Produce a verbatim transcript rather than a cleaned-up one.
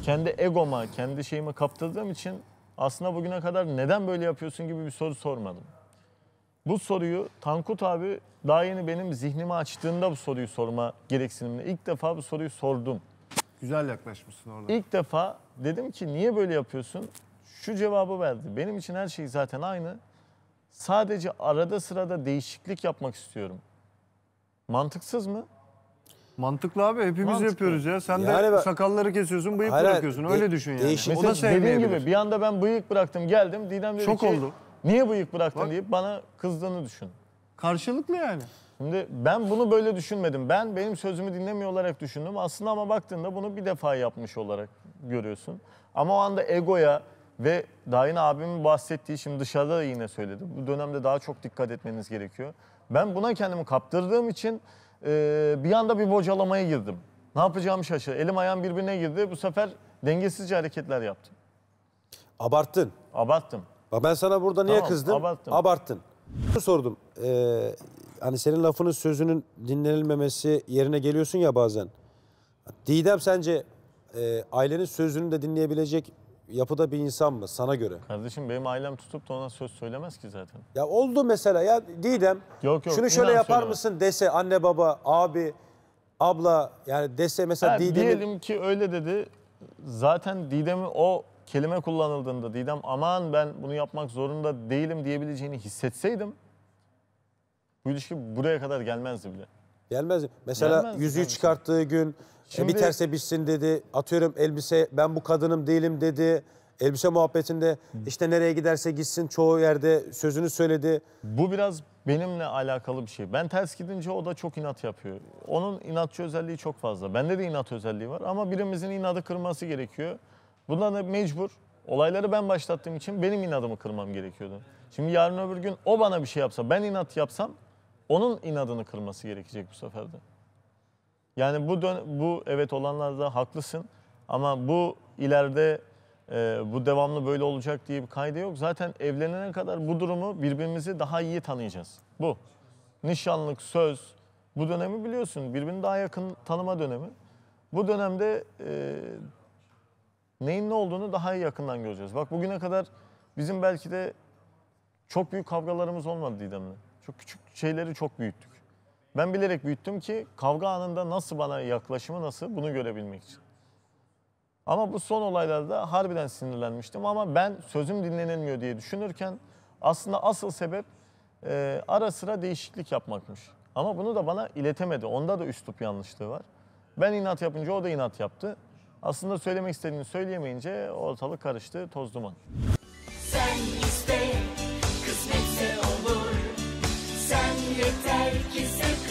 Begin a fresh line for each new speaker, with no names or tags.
kendi egoma, kendi şeyime kaptırdığım için aslında bugüne kadar neden böyle yapıyorsun gibi bir soru sormadım. Bu soruyu Tankut abi daha yeni benim zihnimi açtığında bu soruyu sorma gereksinimle ilk defa bu soruyu sordum.
Güzel yaklaşmışsın orada.
İlk defa dedim ki niye böyle yapıyorsun? Şu cevabı verdi. Benim için her şey zaten aynı. Sadece arada sırada değişiklik yapmak istiyorum. Mantıksız mı?
Mantıklı abi, hepimiz
Mantıklı.
yapıyoruz ya. Sen
Yani
de
ben...
sakalları kesiyorsun, bıyık
Hayır,
bırakıyorsun.
de,
Öyle düşün yani.
değişik...
O da
Mesela dediğim
sevmeyebilir.
gibi bir anda ben bıyık bıraktım geldim. Didem dedi
Şok
ki
oldu.
Niye bıyık bıraktın
Bak.
deyip bana kızdığını düşün.
Karşılıklı yani.
Şimdi ben bunu böyle düşünmedim. Ben benim sözümü dinlemiyor olarak düşündüm. Aslında ama baktığında bunu bir defa yapmış olarak görüyorsun. Ama o anda egoya ve daha yine abimin bahsettiği, şimdi dışarıda da yine söyledi. Bu dönemde daha çok dikkat etmeniz gerekiyor. Ben buna kendimi kaptırdığım için e, bir anda bir bocalamaya girdim. Ne yapacağımı şaşırdım. Elim ayağım birbirine girdi. Bu sefer dengesizce hareketler yaptım.
Abarttın.
Abarttım.
Bak ben sana burada niye
Tamam,
kızdım?
abarttım.
Abarttın. Sordum. Ee, hani senin lafının sözünün dinlenilmemesi yerine geliyorsun ya bazen. Didem sence e, ailenin sözünü de dinleyebilecek yapıda bir insan mı sana göre?
Kardeşim benim ailem tutup da ona söz söylemez ki zaten.
Ya oldu mesela ya Didem
Yok, yok,
şunu şöyle
inan
yapar
söylemez.
mısın dese anne baba abi abla yani dese mesela
Ha,
Didem'in...
diyelim ki öyle dedi. Zaten Didem'i o kelime kullanıldığında Didem aman ben bunu yapmak zorunda değilim diyebileceğini hissetseydim bu ilişki buraya kadar gelmezdi bile.
Gelmez. Mesela
Gelmez,
yüzüğü
gelmez.
çıkarttığı gün
Şimdi-
e, biterse bitsin dedi. Atıyorum elbise ben bu kadınım değilim dedi. Elbise muhabbetinde işte nereye giderse gitsin çoğu yerde sözünü söyledi.
Bu biraz benimle alakalı bir şey. Ben ters gidince o da çok inat yapıyor. Onun inatçı özelliği çok fazla. Bende de inat özelliği var ama birimizin inadı kırması gerekiyor. Bundan da mecbur. Olayları ben başlattığım için benim inadımı kırmam gerekiyordu. Şimdi yarın öbür gün o bana bir şey yapsa, ben inat yapsam onun inadını kırması gerekecek bu sefer de. Yani bu dön bu evet olanlarda haklısın ama bu ileride e, bu devamlı böyle olacak diye bir kaydı yok. Zaten evlenene kadar bu durumu birbirimizi daha iyi tanıyacağız. Bu. Nişanlık, söz, bu dönemi biliyorsun. Birbirini daha yakın tanıma dönemi. Bu dönemde e, neyin ne olduğunu daha iyi yakından göreceğiz. Bak bugüne kadar bizim belki de çok büyük kavgalarımız olmadı Didem'le. Çok küçük şeyleri çok büyüttük. Ben bilerek büyüttüm ki kavga anında nasıl bana yaklaşımı nasıl bunu görebilmek için. Ama bu son olaylarda harbiden sinirlenmiştim ama ben sözüm dinlenilmiyor diye düşünürken aslında asıl sebep e, ara sıra değişiklik yapmakmış. Ama bunu da bana iletemedi. Onda da üslup yanlışlığı var. Ben inat yapınca o da inat yaptı. Aslında söylemek istediğini söyleyemeyince ortalık karıştı, toz duman.
Sen iste, kısmetse olur. Sen yeter ki sev.